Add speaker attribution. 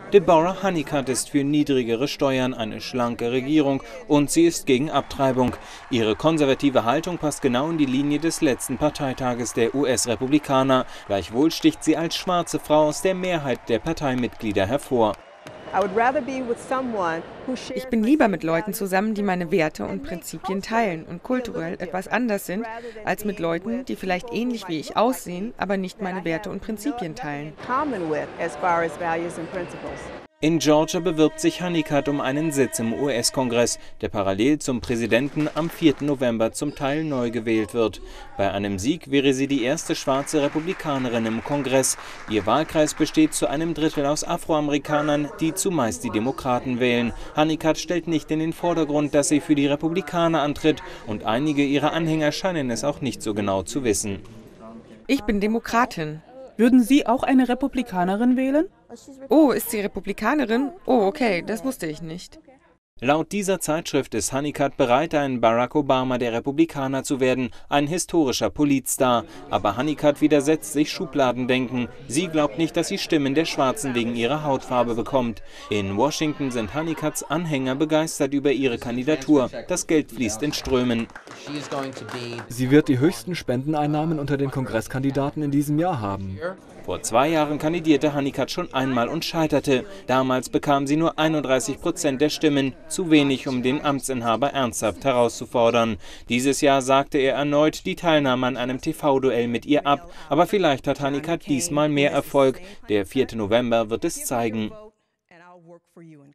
Speaker 1: Deborah Honeycutt ist für niedrigere Steuern, eine schlanke Regierung und sie ist gegen Abtreibung. Ihre konservative Haltung passt genau in die Linie des letzten Parteitages der US-Republikaner. Gleichwohl sticht sie als schwarze Frau aus der Mehrheit der Parteimitglieder hervor.
Speaker 2: Ich bin lieber mit Leuten zusammen, die meine Werte und Prinzipien teilen und kulturell etwas anders sind, als mit Leuten, die vielleicht ähnlich wie ich aussehen, aber nicht meine Werte und Prinzipien teilen.
Speaker 1: In Georgia bewirbt sich Honeycutt um einen Sitz im US-Kongress, der parallel zum Präsidenten am 4. November zum Teil neu gewählt wird. Bei einem Sieg wäre sie die erste schwarze Republikanerin im Kongress. Ihr Wahlkreis besteht zu einem Drittel aus Afroamerikanern, die zumeist die Demokraten wählen. Honeycutt stellt nicht in den Vordergrund, dass sie für die Republikaner antritt, und einige ihrer Anhänger scheinen es auch nicht so genau zu wissen.
Speaker 2: Ich bin Demokratin.
Speaker 3: Würden Sie auch eine Republikanerin wählen?
Speaker 2: Oh, ist sie Republikanerin? Oh, okay, das wusste ich nicht.
Speaker 1: Laut dieser Zeitschrift ist Honeycutt bereit, ein Barack Obama der Republikaner zu werden, ein historischer Politstar. Aber Honeycutt widersetzt sich Schubladendenken. Sie glaubt nicht, dass sie Stimmen der Schwarzen wegen ihrer Hautfarbe bekommt. In Washington sind Honeycutts Anhänger begeistert über ihre Kandidatur. Das Geld fließt in Strömen.
Speaker 4: Sie wird die höchsten Spendeneinnahmen unter den Kongresskandidaten in diesem Jahr haben.
Speaker 1: Vor 2 Jahren kandidierte Honeycutt schon einmal und scheiterte. Damals bekam sie nur 31% der Stimmen, zu wenig, um den Amtsinhaber ernsthaft herauszufordern. Dieses Jahr sagte er erneut die Teilnahme an einem TV-Duell mit ihr ab. Aber vielleicht hat Honeycutt diesmal mehr Erfolg. Der 4. November wird es zeigen.